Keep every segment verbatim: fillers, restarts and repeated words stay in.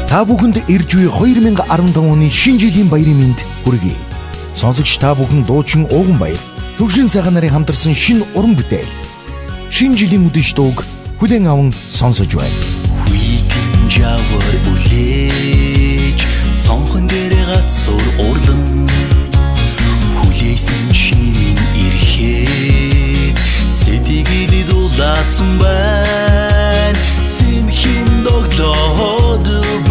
Та бүхэнд ирж буй хоёр мянга арван таван оны шинэ жилийн баярын мэнд хүргэе. Сонсогч та бүхэн дуучин Ууган баяр, төвшин сайхан нарын хамтарсан шинэ уран бүтээл. Шинэ жилийн үдэш дууг хүлээн аван сонсож байна. Хүйтэн жавар үлээж, цонхон дээр гацуур урлан. Хүлээсэн шимийн ирэхэд, сэтгэлд дулаацсан байна. Сэмхэн догдоод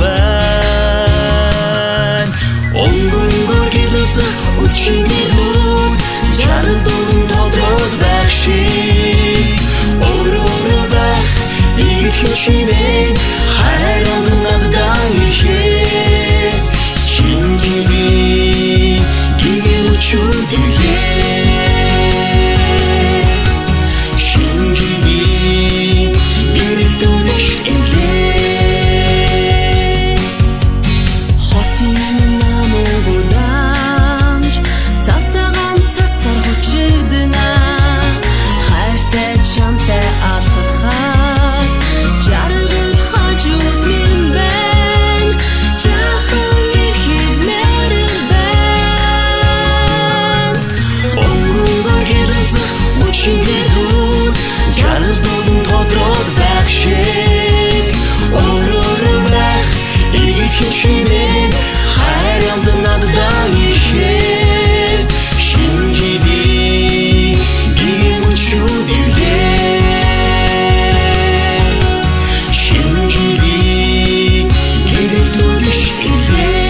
байна. Өнгөнгөр гэлцэх үчигнүүд, жаргал дуудан тодроод байх шиг. Өөрөөр байх игэл шимээ, хайранд надад ирэхэд. Шинэ жилийн гэгэн үчүүд ирлээ. Шинэ жилийн гэрэл дүүдэш ирлээ. Хотын намын гудамж, цавцагаан цасар хүчигдэнэ. Хайртай чамтай алхахад, жаргал хажууд минь байна. Жахан ирэхэд мэрэл байна. Өнгөнгөр гэлцэх үчигнүүд, жаргал дуудан тодроод байх шиг. Өөрөөр байх игэл шимээ, хайранд надад ирэхэд. Шинэ жилийн гэгэн үчүүд ирлээ. Шинэ жилийн гэрэл дүүдэш ирлээ.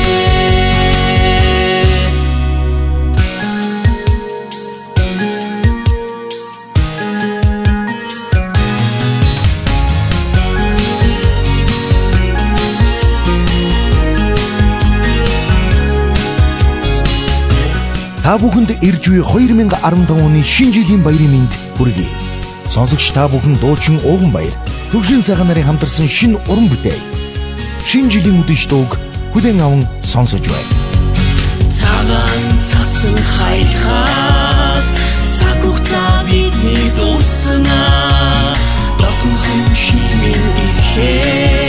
Та бүхэнд ирж буй хоёр мянга арван таван оны шинэ жилийн баярын мэнд хүргэе. Сонсогч та бүхэн дуучин Ууган баяр, төвшин сайхан нарын хамтарсан шинэ уран бүтээл. Шинэ жилийн үдэш дууг хүлээн аван сонсож байна. Цагаан цасан хайлахад, цаг хугацаа бидний дуусна. Дотнохын шимийн ирэхэд.